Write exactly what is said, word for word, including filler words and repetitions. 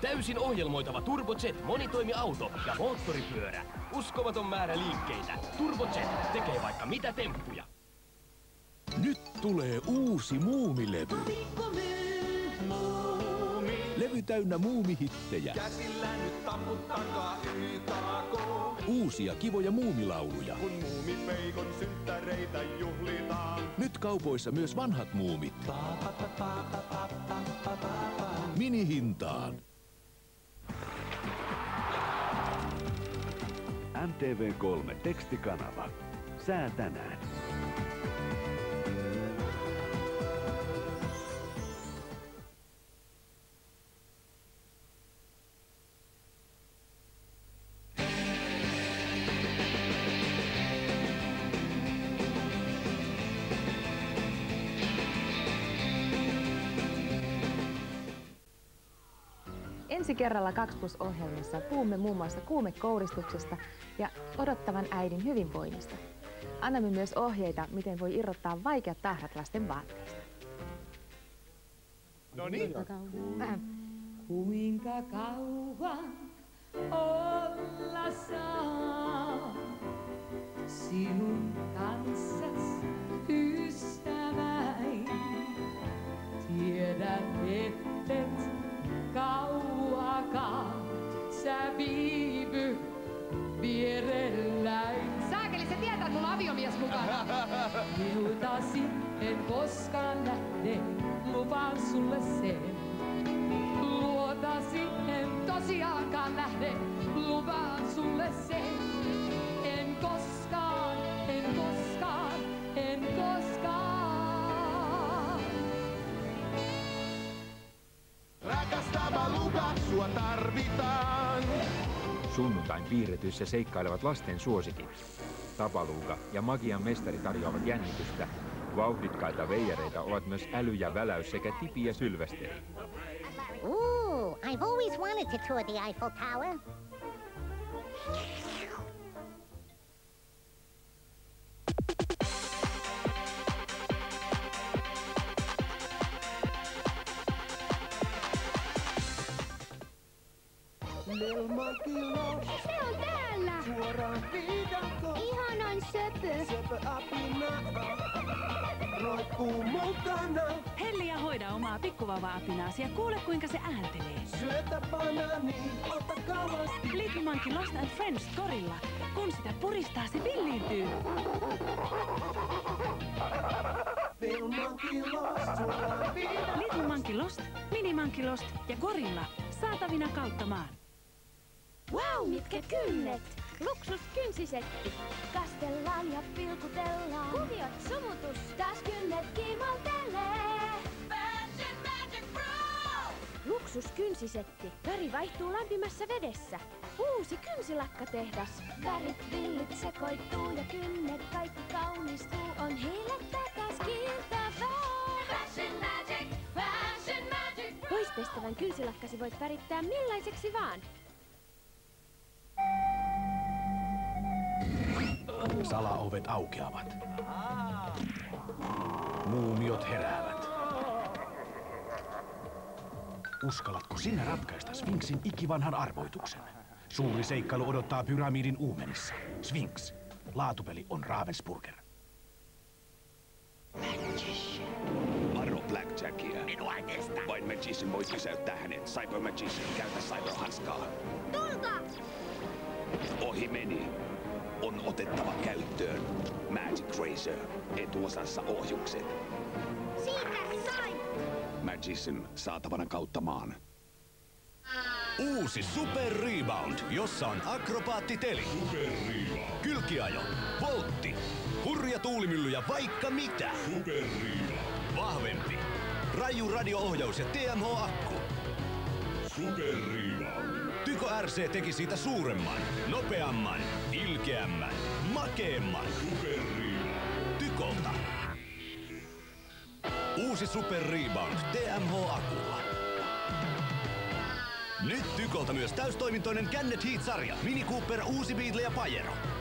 Täysin ohjelmoitava Turbojet monitoimiauto ja moottoripyörä. Uskomaton määrä liikkeitä. Turbojet tekee vaikka mitä temppuja. Nyt tulee uusi Muumilevy. Levy täynnä muumihittejä. Käsillä nyt tamputtakaa Y K K. Uusia kivoja muumilauluja. Kun muumipeikon synttäreitä juhlitaan. Nyt kaupoissa myös vanhat muumit. Minihintaan. M T V kolme tekstikanava. Sää tänään. Ensi kerralla kaksi plus -ohjelmassa puhumme muun muassa kuumekouristuksesta ja odottavan äidin hyvinvoinnista. Annamme myös ohjeita, miten voi irrottaa vaikeat tahrat lasten vaatteista. No niin. Kuinka kauan olla saa sinun kanssas ystäväin? Tiedän, ettet kauakaan sä viivy vierelläin. Saakeli, sä tietää, että mulla on aviomies mukana. Minultasi en koskaan lähde, lupaan sulle sen. Luotasi en tosiaankaan lähde, lupaan sulle sen. En koskaan, en koskaan, en koskaan. Rakas Tabaluga, sua tarvitaan. Sunnuntain piirretyissä seikkailevat lasten suosikit. Tabaluga ja Magian mestari tarjoavat jännitystä. Vauhdikkaita veijareita ovat myös Äly ja Väläys sekä Tipi ja Sylvesteri. Ooh, I've always wanted to tour the Eiffel Tower. Little monkey lost. Se on täällä! Suoraan viidakko. Ihanan söpö! Söpö apina. Roikkuu mukana. Helli ja hoida omaa pikkuvauva-apinaasi ja kuule kuinka se ääntelee. Syötä banaani, ota kauasti. Little Monkey Lost and Friends Gorilla. Kun sitä puristaa, se villiintyy. Little monkey lost. Suoraan viidakko. Little Monkey Lost, Mini Monkey Lost ja Gorilla. Saatavina kautta maan. Wow, mitkä kynnet! Luksuskynsisetti. Kastellaan ja pilkutellaan. Kuviot sumutus. Taas kynnet kimaltelee. Fashion Magic Pro! Luksuskynsisetti. Väri vaihtuu lämpimässä vedessä. Uusi kynsilakkatehdas. Värit villit sekoittuu ja kynnet kaikki kaunistuu. On hiilettökäs kiiltävää. Fashion Magic! Fashion Magic Pro! Poispestävän kynsilakkasi voit värittää millaiseksi vaan. Salaovet aukeavat. Muumiot heräävät. Uskallatko sinä ratkaista Sphinxin ikivanhan arvoituksen? Suuri seikkailu odottaa pyramidin uumenissa. Sphinx. Laatupeli on Ravensburger. Varo Blackjackia. Minua ei kestä. Vain Magician voi pysäyttää hänet. Cyber Magician, käytä Cyber-hanskaa. Tulta! Ohi meni. On otettava käyttöön Magic Razor. Etuosassa ohjukset. Siitä sain! Magician saatavana kautta maan. Uusi Super Rebound, jossa on akrobaattiteli. Super Rebound. Kylkiajo, voltti, hurja tuulimylly ja vaikka mitä. Super Rebound. Vahvempi, raju radio-ohjaus ja T M H-akku. Super Rebound. Tyko R C teki siitä suuremman, nopeamman, ilkeämmän, makeemman. Super Rebound. Tykolta. Uusi Super Rebound T M H-akulla. Nyt Tykolta myös täystoimintoinen Cannet Heat-sarja, Mini Cooper, Uusi Beetle ja Pajero.